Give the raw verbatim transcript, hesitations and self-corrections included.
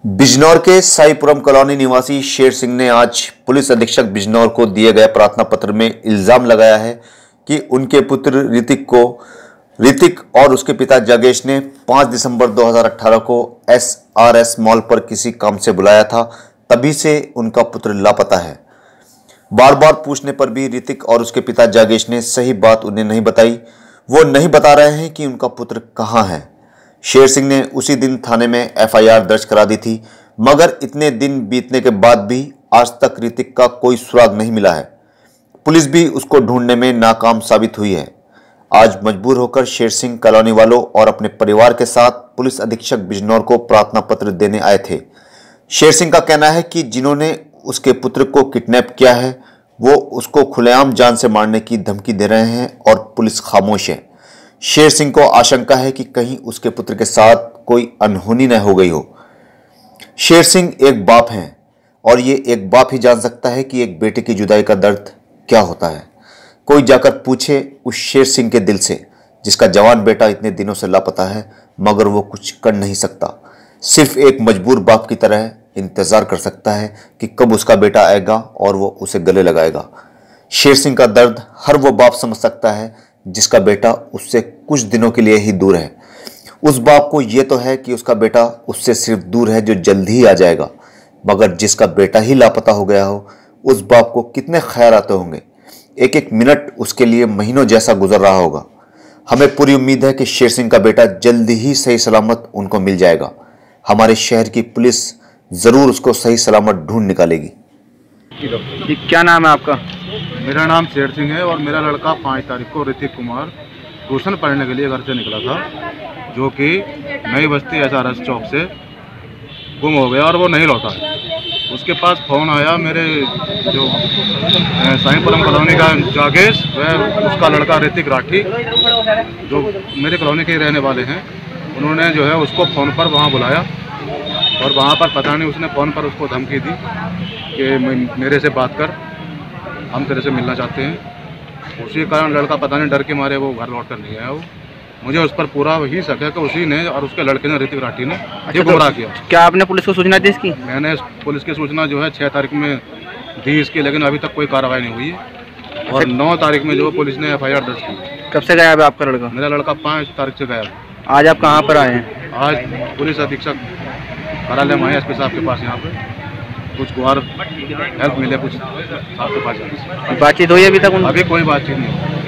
बिजनौर के साईपुरम कॉलोनी निवासी शेर सिंह ने आज पुलिस अधीक्षक बिजनौर को दिए गए प्रार्थना पत्र में इल्जाम लगाया है कि उनके पुत्र ऋतिक को ऋतिक और उसके पिता जगेश ने पाँच दिसंबर दो हज़ार अठारह को एस आर एस मॉल पर किसी काम से बुलाया था, तभी से उनका पुत्र लापता है। बार बार पूछने पर भी ऋतिक और उसके पिता जगेश ने सही बात उन्हें नहीं बताई। वो नहीं बता रहे हैं कि उनका पुत्र कहाँ है। शेर सिंह ने उसी दिन थाने में एफ आई आर दर्ज करा दी थी, मगर इतने दिन बीतने के बाद भी आज तक ऋतिक का कोई सुराग नहीं मिला है। पुलिस भी उसको ढूंढने में नाकाम साबित हुई है। आज मजबूर होकर शेर सिंह कॉलोनी वालों और अपने परिवार के साथ पुलिस अधीक्षक बिजनौर को प्रार्थना पत्र देने आए थे। शेर सिंह का कहना है कि जिन्होंने उसके पुत्र को किडनैप किया है वो उसको खुलेआम जान से मारने की धमकी दे रहे हैं और पुलिस खामोश है। शेर सिंह को आशंका है कि कहीं उसके पुत्र के साथ कोई अनहोनी न हो गई हो। शेर सिंह एक बाप हैं और ये एक बाप ही जान सकता है कि एक बेटे की जुदाई का दर्द क्या होता है। कोई जाकर पूछे उस शेर सिंह के दिल से, जिसका जवान बेटा इतने दिनों से लापता है, मगर वो कुछ कर नहीं सकता। सिर्फ एक मजबूर बाप की तरह इंतजार कर सकता है कि कब उसका बेटा आएगा और वो उसे गले लगाएगा। शेर सिंह का दर्द हर वो बाप समझ सकता है जिसका बेटा उससे कुछ दिनों के लिए ही दूर है। उस बाप को ये तो है कि उसका बेटा उससे सिर्फ दूर है जो जल्द ही आ जाएगा, मगर जिसका बेटा ही लापता हो गया हो, उस बाप को कितने ख्याल आते होंगे। एक एक मिनट उसके लिए महीनों जैसा गुजर रहा होगा। हमें पूरी उम्मीद है कि शेर सिंह का बेटा जल्द ही सही सलामत उनको मिल जाएगा। हमारे शहर की पुलिस जरूर उसको सही सलामत ढूंढ निकालेगी। क्या नाम है आपका? मेरा नाम शेर सिंह है और मेरा लड़का पाँच तारीख को ऋतिक कुमार ट्यूशन पढ़ने के लिए घर से निकला था, जो कि नई बस्ती एस आर एस चौक से गुम हो गया और वो नहीं लौटा। उसके पास फ़ोन आया मेरे जो साईपुरम कॉलोनी का जागेश, वह उसका लड़का ऋतिक राठी, जो मेरे कॉलोनी के रहने वाले हैं, उन्होंने जो है उसको फ़ोन पर वहाँ बुलाया और वहाँ पर पता नहीं उसने फ़ोन पर उसको धमकी दी कि मेरे से बात कर, हम तेरे से मिलना चाहते हैं। उसी कारण लड़का पता नहीं डर के मारे वो घर लौट कर नहीं आया। वो मुझे उस पर पूरा ही शक है कि उसी ने और उसके लड़के ने, ऋतिक राठी ने, ये गुमराह किया। क्या आपने पुलिस को सूचना दी इसकी? मैंने पुलिस की सूचना जो है छः तारीख में दी इसकी, लेकिन अभी तक कोई कार्रवाई नहीं हुई है। और नौ तारीख में जो पुलिस ने एफ आई आर दर्ज की। कब से गायब है आपका लड़का? मेरा लड़का पाँच तारीख से गया। आज आप कहाँ पर आए हैं? आज पुलिस अधीक्षक कार्यालय में आए, एस पी साहब के पास। यहाँ पे कुछ गुहार हेल्प मिले कुछ साहब के पास जाने से। बातचीत हुई अभी तक? अभी कोई बातचीत नहीं।